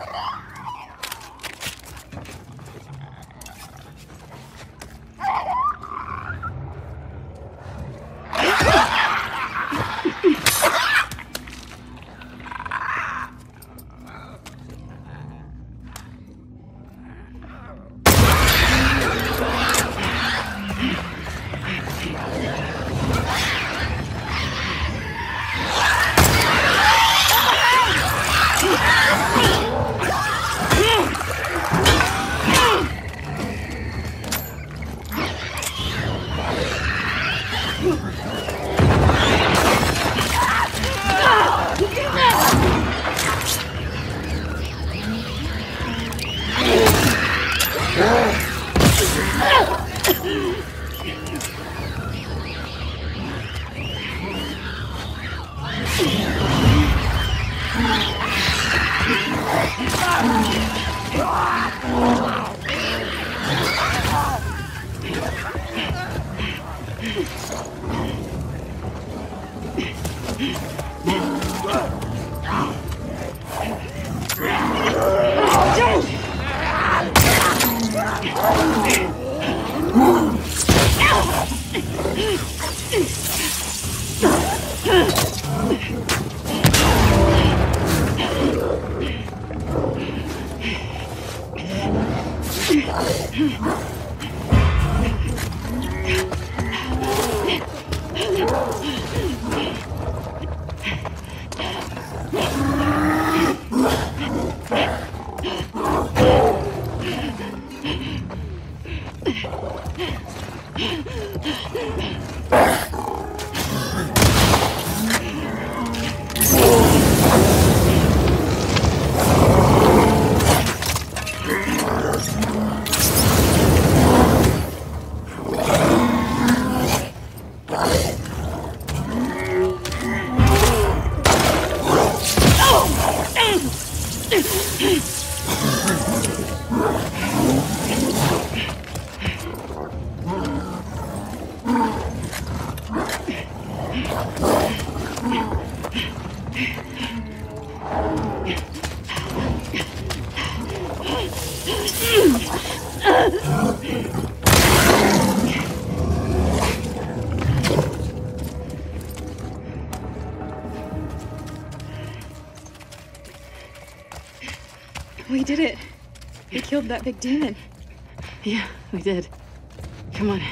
We did it. We killed that big demon. Yeah, we did. Come on.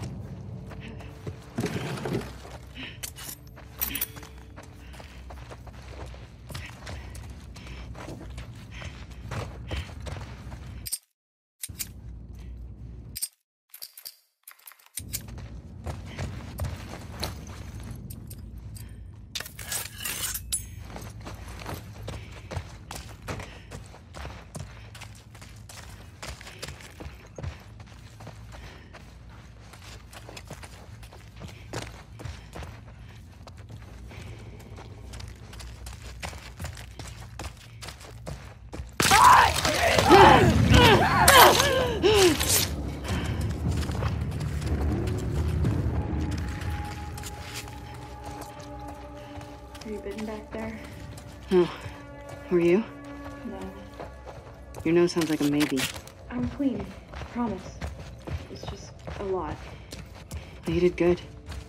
Are you bitten back there? No. Were you? No. Your nose sounds like a maybe. I'm clean. Promise. It's just a lot. Well, you did good.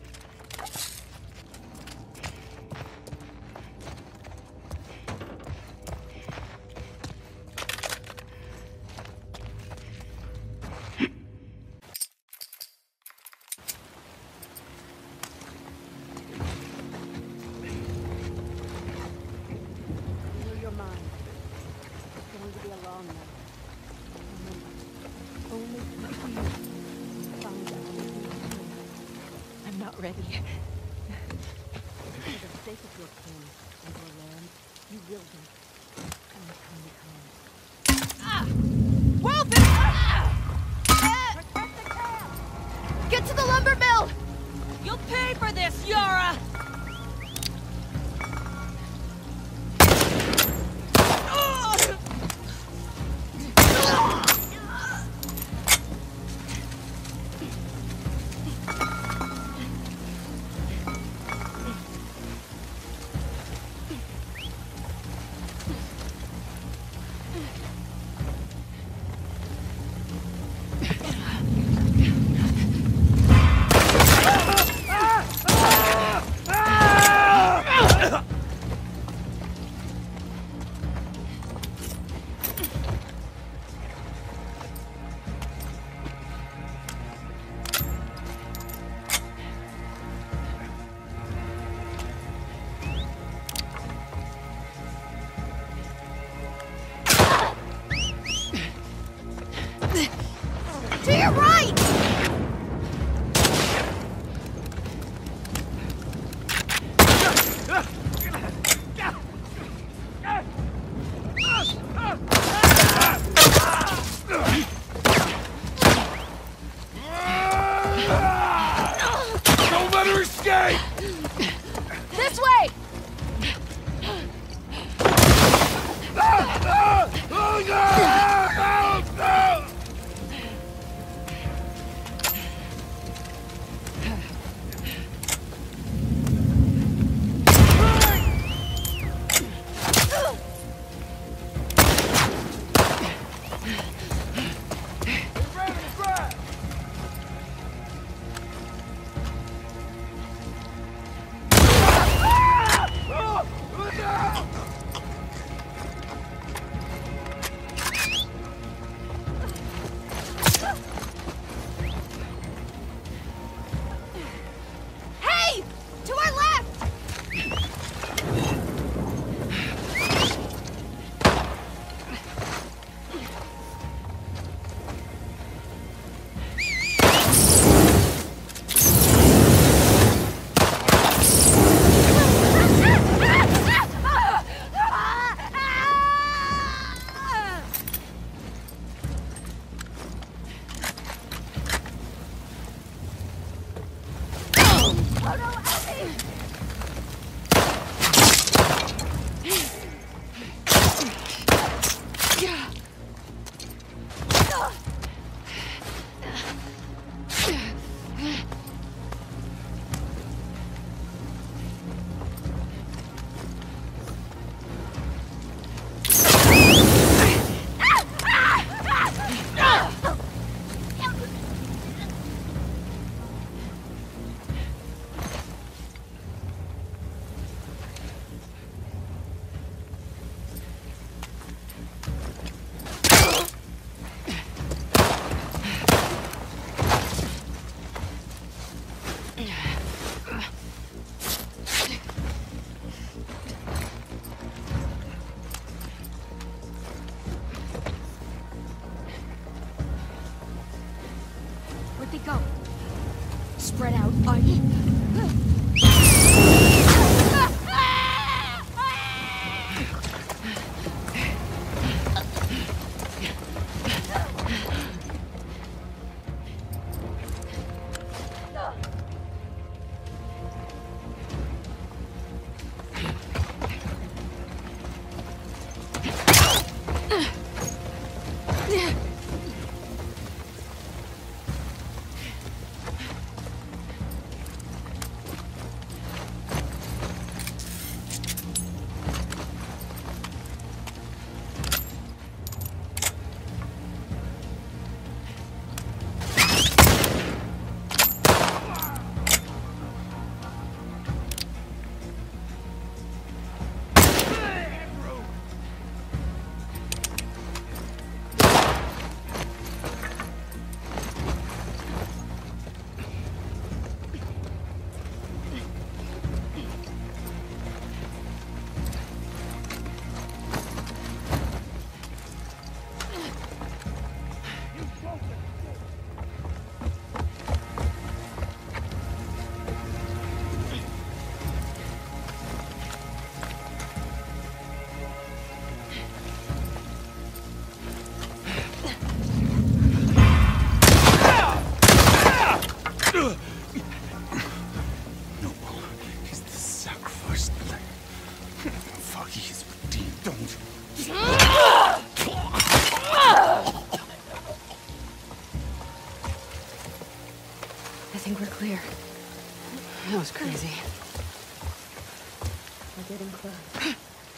Ready. For the sake of your king and your land, you will be. Come. Wolfen! Protect the camp! Get to the lumber mill! You'll pay for this, Yara! was crazy. We're getting close.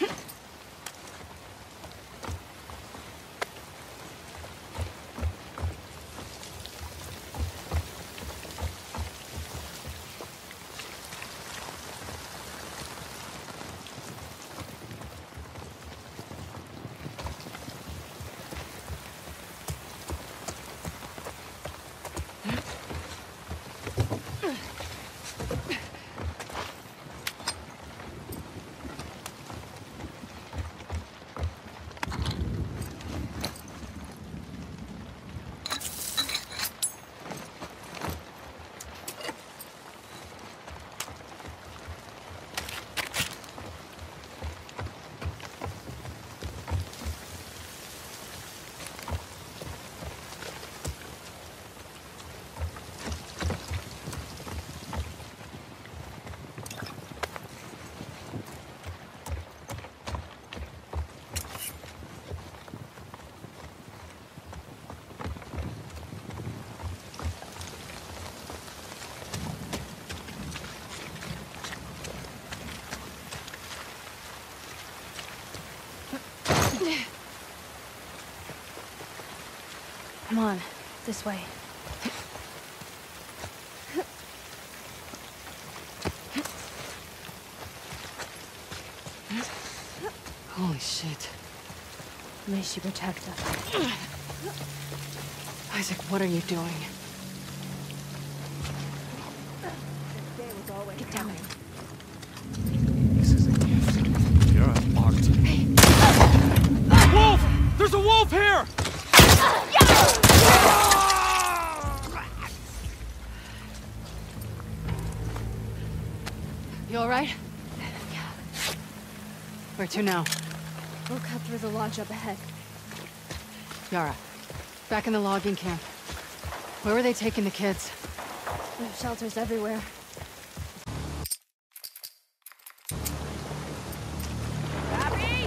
Come on, this way. Holy shit. May she protect us. Isaac, what are you doing? Get down. This is a gift. You're unlocked. Wolf! There's a wolf here! You alright? Where to now? We'll cut through the lodge up ahead. Yara, back in the logging camp. Where were they taking the kids? There's shelters everywhere. Abby!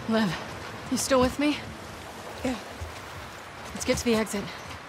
Lev, you still with me? Yeah. Let's get to the exit.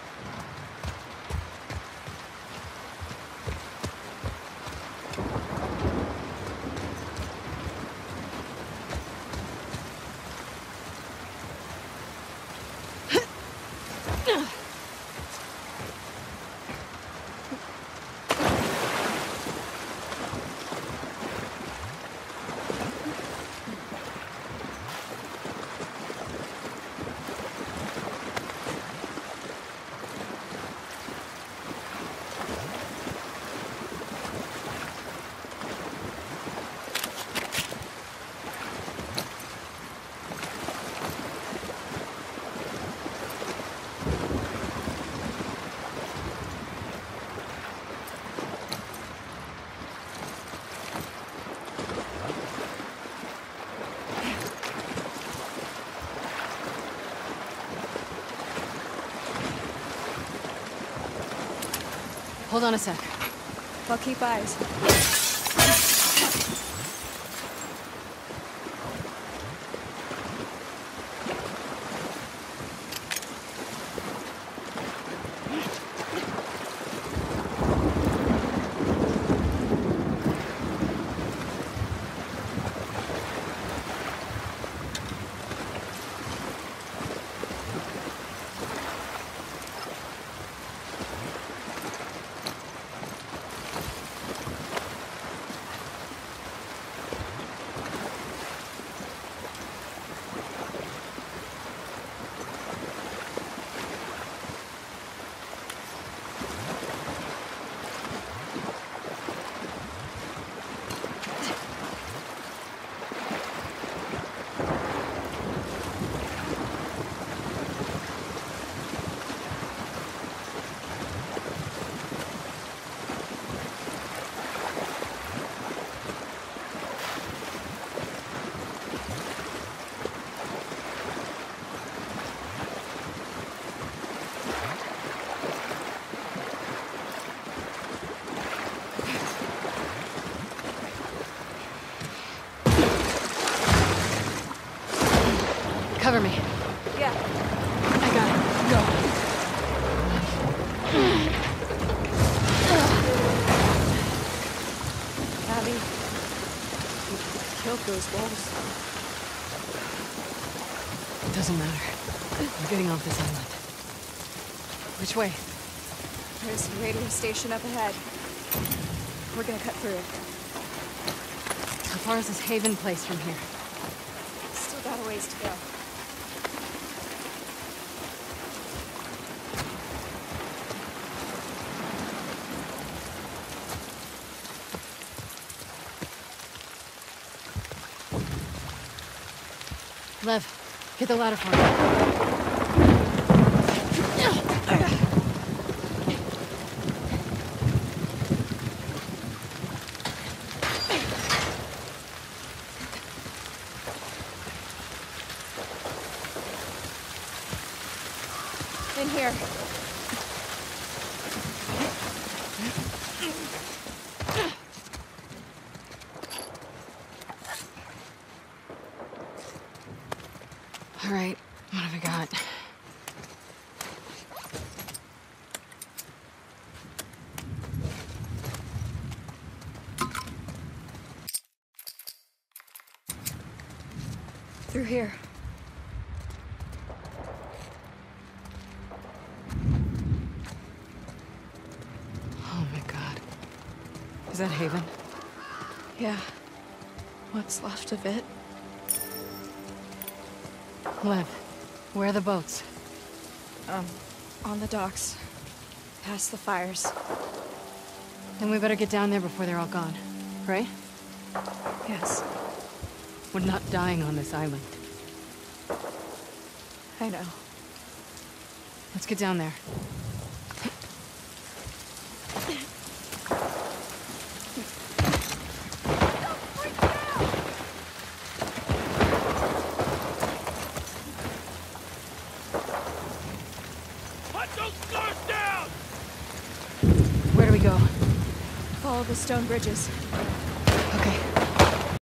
Hold on a sec. I'll keep eyes. Cover me. Yeah. I got it. Go. Abby, you killed those wolves. It doesn't matter. I'm getting off this island. Which way? There's a radio station up ahead. We're gonna cut through it. How far is this Haven place from here? Still got a ways to go. Lev, get the ladder for me. In here. All right, what have I got? Through here. Oh my God. Is that Haven? Yeah. What's left of it? Lev, where are the boats? On the docks. Past the fires. Then we better get down there before they're all gone, right? Yes, We're not dying on this island. I know. Let's get down there. Put those stars down! Where do we go? Follow the stone bridges.